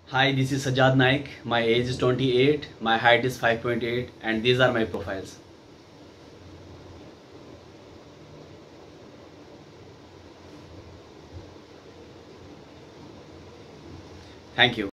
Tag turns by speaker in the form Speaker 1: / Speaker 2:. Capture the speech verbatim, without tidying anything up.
Speaker 1: Hi, this is Sajjad Naik. My age is twenty-eight, my height is five point eight, and these are my profiles. Thank you.